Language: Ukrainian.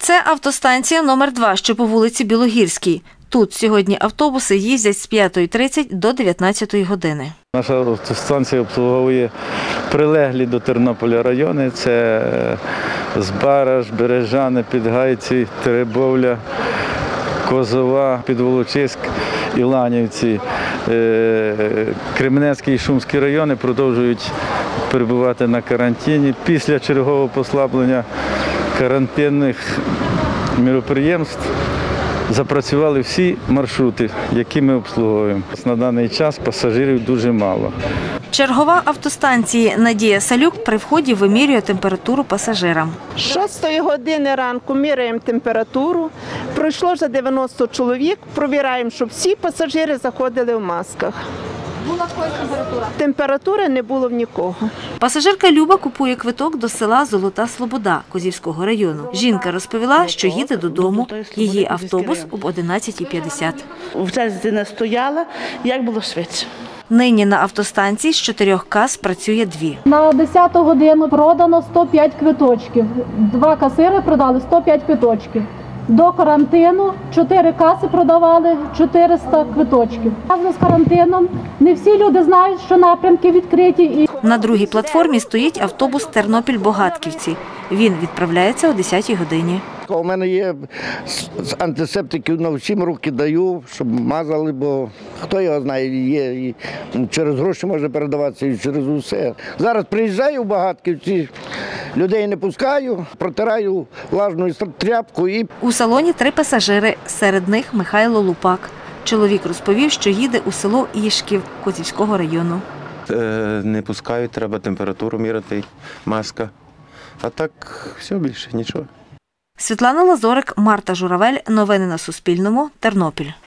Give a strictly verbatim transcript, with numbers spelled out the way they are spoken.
Це автостанція номер два, що по вулиці Білогірській. Тут сьогодні автобуси їздять з п'ятої тридцять до дев'ятнадцятої години. Наша автостанція обслуговує прилеглі до Тернополя райони. Це Збараж, Бережани, Підгайці, Теребовля, Козова, Підволочиськ, Іланівці. Кременецький і Шумський райони продовжують перебувати на карантині. Після чергового послаблення карантинних міроприємств запрацювали всі маршрути, які ми обслуговуємо. На даний час пасажирів дуже мало. Чергова автостанції Надія Салюк при вході вимірює температуру пасажирам. З шостої години ранку міряємо температуру. Пройшло вже дев'яносто чоловік. Провіряємо, щоб всі пасажири заходили в масках. Була яка температура? Температури не було в нікого. Пасажирка Люба купує квиток до села Золота Слобода Козівського району. Жінка розповіла, що їде додому. Її автобус об одинадцятій п'ятдесят. Вже дитина стояла, як було швидше. Нині на автостанції з чотирьох кас працює дві. На десяту годину продано сто п'ять квиточків. Два касири продали сто п'ять квиточків. До карантину чотири каси продавали чотириста квиточків. Разом з карантином не всі люди знають, що напрямки відкриті. На другій платформі стоїть автобус Тернопіль-Богатківці. Він відправляється о десятій годині. У мене є антисептиків, на всім руки даю, щоб мазали, бо хто його знає, є, і через гроші може передаватися, і через усе. Зараз приїжджаю в Богатківці, людей не пускаю, протираю влажною тряпкою. У салоні три пасажири, серед них Михайло Лупак. Чоловік розповів, що їде у село Ішків Козівського району. Не пускають, треба температуру міряти, маска. А так все більше, нічого. Світлана Лазорик, Марта Журавель. Новини на Суспільному. Тернопіль.